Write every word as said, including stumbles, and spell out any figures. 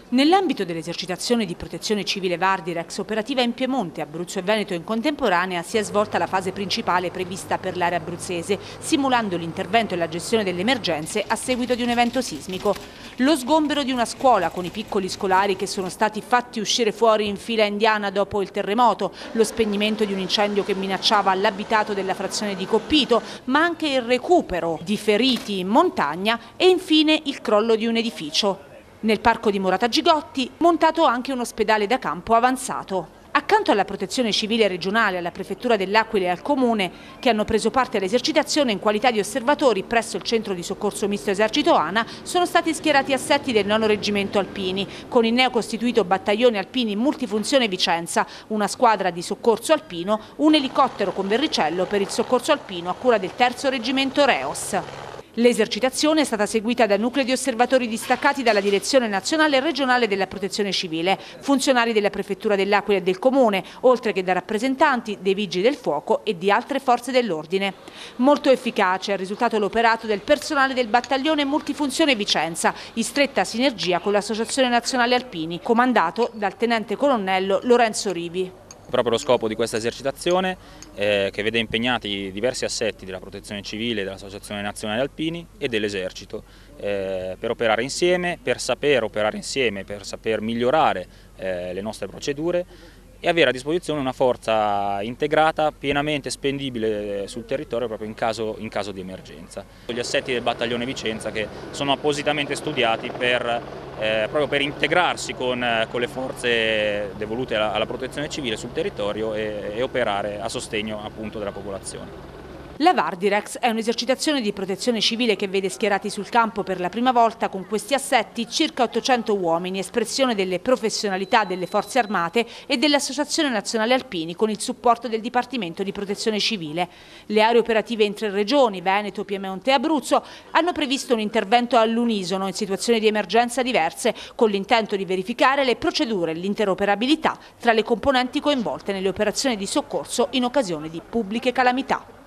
Nell'ambito dell'esercitazione di protezione civile Vardirex operativa in Piemonte, Abruzzo e Veneto in contemporanea, si è svolta la fase principale prevista per l'area abruzzese, simulando l'intervento e la gestione delle emergenze a seguito di un evento sismico. Lo sgombero di una scuola con i piccoli scolari che sono stati fatti uscire fuori in fila indiana dopo il terremoto, lo spegnimento di un incendio che minacciava l'abitato della frazione di Coppito, ma anche il recupero di feriti in montagna e infine il crollo di un edificio. Nel parco di Morata Gigotti, montato anche un ospedale da campo avanzato. Accanto alla protezione civile regionale, alla prefettura dell'Aquila e al comune, che hanno preso parte all'esercitazione in qualità di osservatori presso il centro di soccorso misto esercito ANA, sono stati schierati assetti del nono reggimento Alpini, con il neocostituito battaglione Alpini Multifunzione Vicenza, una squadra di soccorso alpino, un elicottero con verricello per il soccorso alpino a cura del terzo reggimento Reos. L'esercitazione è stata seguita da nuclei di osservatori distaccati dalla Direzione Nazionale e Regionale della Protezione Civile, funzionari della Prefettura dell'Aquila e del Comune, oltre che da rappresentanti dei Vigili del Fuoco e di altre forze dell'ordine. Molto efficace è il risultato l'operato del personale del Battaglione Multifunzione Vicenza, in stretta sinergia con l'Associazione Nazionale Alpini, comandato dal Tenente Colonnello Lorenzo Rivi. Proprio lo scopo di questa esercitazione, eh, che vede impegnati diversi assetti della Protezione Civile, dell'Associazione Nazionale Alpini e dell'Esercito, eh, per operare insieme, per saper operare insieme, per saper migliorare eh, le nostre procedure e avere a disposizione una forza integrata, pienamente spendibile sul territorio proprio in caso, in caso di emergenza. Gli assetti del Battaglione Vicenza che sono appositamente studiati per, eh, proprio per integrarsi con, con le forze devolute alla, alla protezione civile sul territorio e, e operare a sostegno appunto della popolazione. La Vardirex è un'esercitazione di protezione civile che vede schierati sul campo per la prima volta con questi assetti circa ottocento uomini, espressione delle professionalità delle forze armate e dell'Associazione Nazionale Alpini con il supporto del Dipartimento di Protezione Civile. Le aree operative in tre regioni, Veneto, Piemonte e Abruzzo, hanno previsto un intervento all'unisono in situazioni di emergenza diverse con l'intento di verificare le procedure e l'interoperabilità tra le componenti coinvolte nelle operazioni di soccorso in occasione di pubbliche calamità.